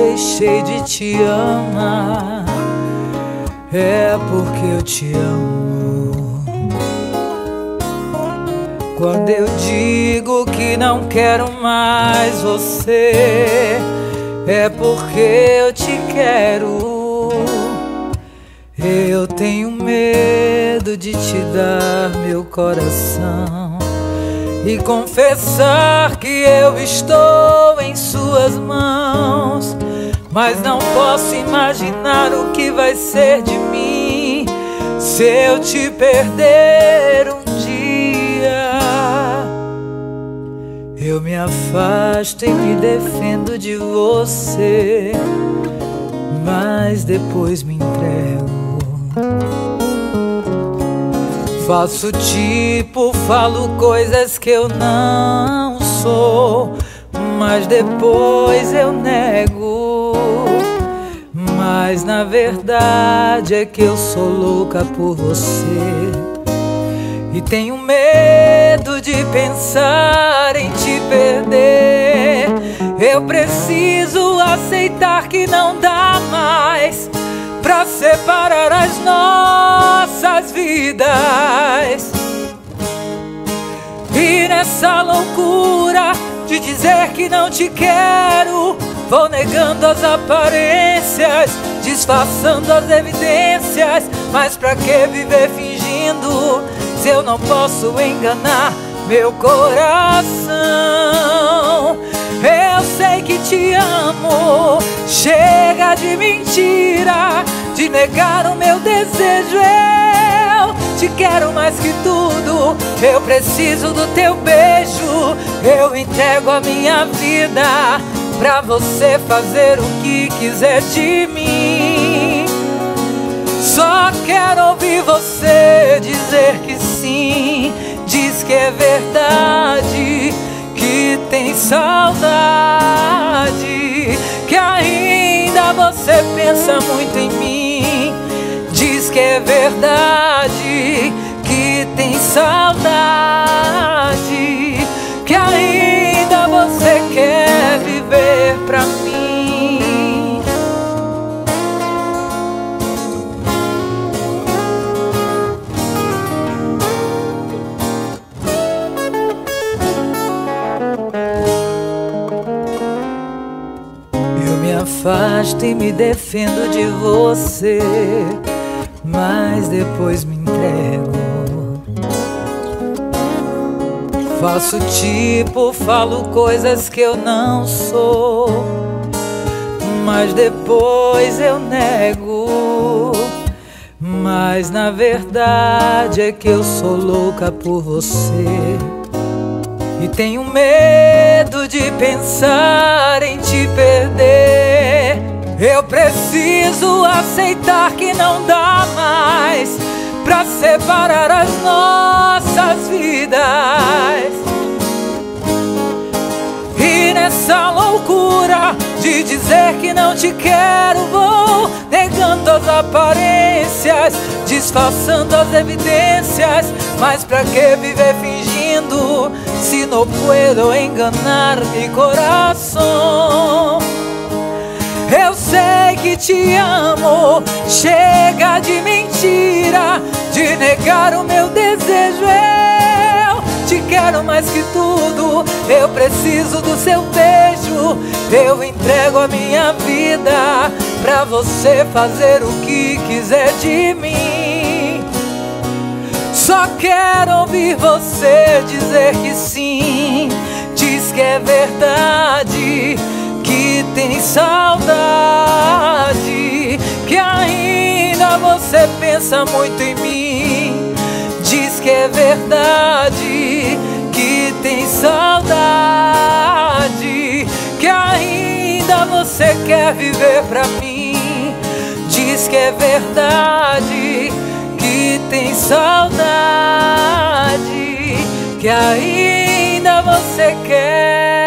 deixei de te amar, é porque eu te amo. Quando eu digo que não quero mais você, é porque eu te quero. Eu tenho medo de te dar meu coração e confessar que eu estou em suas mãos, mas não posso imaginar o que vai ser de mim se eu te perder um dia. Eu me afasto e me defendo de você, mas depois me entrego. Faço tipo, falo coisas que eu não sou, mas depois eu nego. Mas na verdade é que eu sou louca por você e tenho medo de pensar em te perder. Eu preciso aceitar que não dá mais pra separar as nossas vidas. E nessa loucura de dizer que não te quero, vou negando as aparências, disfarçando as evidências. Mas pra que viver fingindo se eu não posso enganar meu coração? Eu sei que te amo, chega de mentira, de negar o meu desejo. Eu te quero mais que tudo, eu preciso do teu beijo. Eu entrego a minha vida pra você fazer o que quiser de mim. Só quero ouvir você dizer que sim, diz que é verdade, que tem saudade, que ainda você pensa muito em mim. Diz que é verdade, que tem saudade, que ainda você quer viver pra mim. Eu me afasto e me defendo de você, mas depois me entrego. Faço tipo, falo coisas que eu não sou, mas depois eu nego. Mas na verdade é que eu sou louca por você e tenho medo de pensar em te perder. Eu preciso aceitar que não dá mais pra separar as nossas vidas. E nessa loucura de dizer que não te quero, vou negando as aparências, disfarçando as evidências. Mas pra que viver fingindo se não puedo enganar mi coração? Eu sei que te amo, chega de mentira, de negar o meu desejo. Eu te quero mais que tudo, eu preciso do seu beijo. Eu entrego a minha vida pra você fazer o que quiser de mim. Só quero ouvir você dizer que sim, diz que é verdade, que tem saudade, que ainda você pensa muito em mim. Diz que é verdade, que tem saudade, que ainda você quer viver pra mim. Diz que é verdade, que tem saudade, que ainda você quer